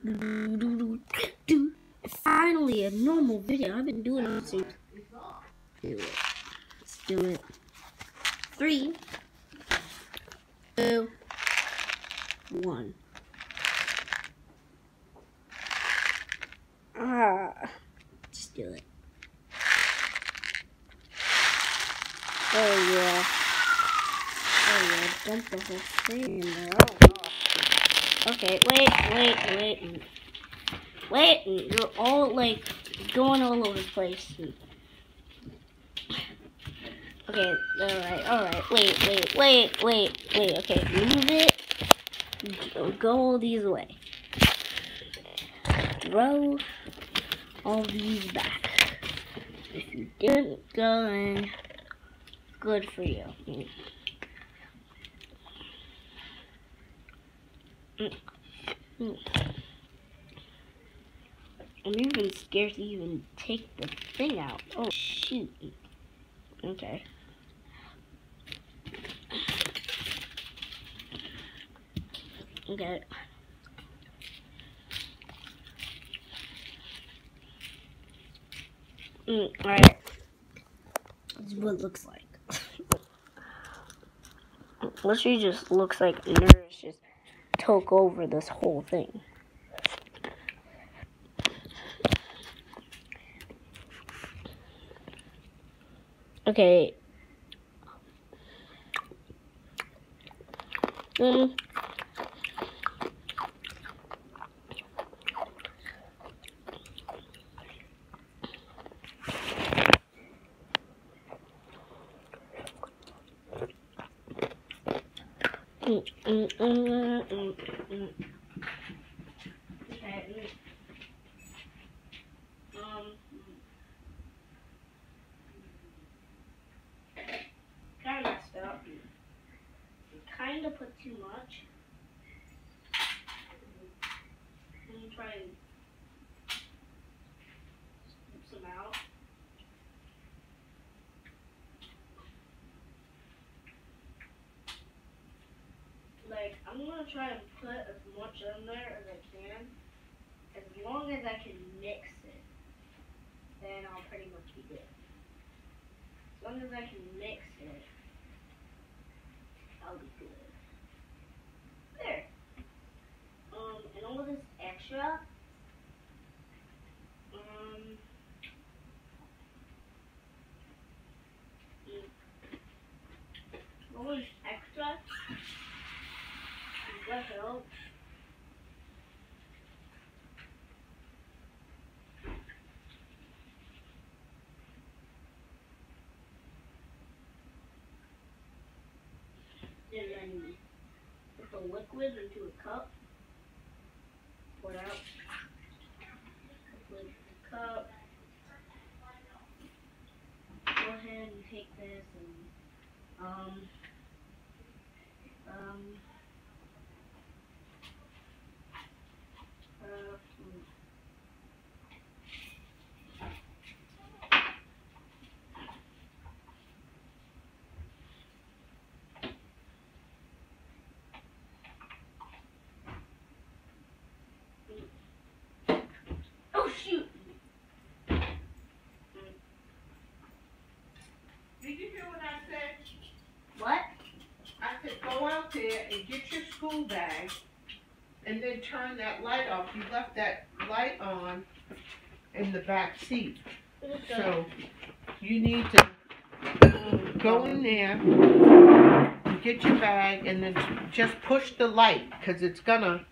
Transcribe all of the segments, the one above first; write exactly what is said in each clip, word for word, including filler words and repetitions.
Finally, a normal video. I've been doing it since. Do it. Let's do it. Three, two, one. Ah, let's do it. Oh yeah. Oh yeah. Dump the whole thing in there. Oh gosh. Okay. Wait. Wait. Wait. Wait. You're all like going all over the place. Okay, alright, alright, wait, wait, wait, wait, wait, okay, move it, go all these away, throw all these back. If you didn't go, then good for you. I'm even scared to even take the thing out. Oh, shoot. Okay. Okay. Mm, Alright. This is what it looks like. Literally just looks like nerves just took over this whole thing. Okay. Mm. Mm, mm, mm, mm, mm, mm. Okay. Um. Kind of messed up. Kind of put too much. Let me try and scoop some out. Like, I'm gonna try and put as much in there as I can. As long as I can mix it, then I'll pretty much be good. As long as I can mix it, I'll be good. There. Um, and all this extra, um, all this extra is what helps. And then put the liquid into a cup. Pour it out. Liquid in the cup. Go ahead and take this and um um uh oh shoot! Did you hear what I said? What? I said go out there and get your school bag and then turn that light off. You left that light on in the back seat. So you need to go in there, get your bag, and then just push the light because it's gonna.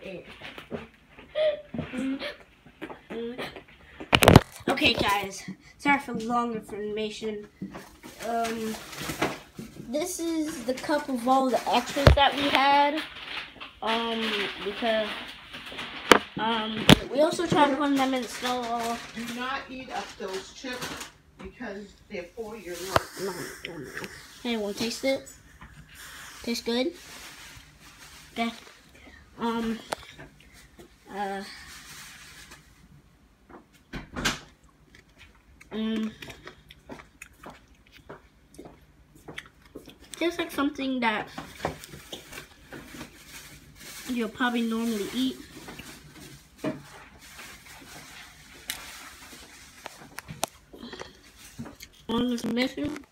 Okay, guys. Sorry for long information. Um, this is the cup of all the extras that we had. Um, because um, we also tried putting them in the snow. Do not eat up those chips because they're for your lunch. No, no, no. Anyone taste it? Tastes good. Okay. Um. Uh. Um. Tastes like something that you'll probably normally eat. On this mission.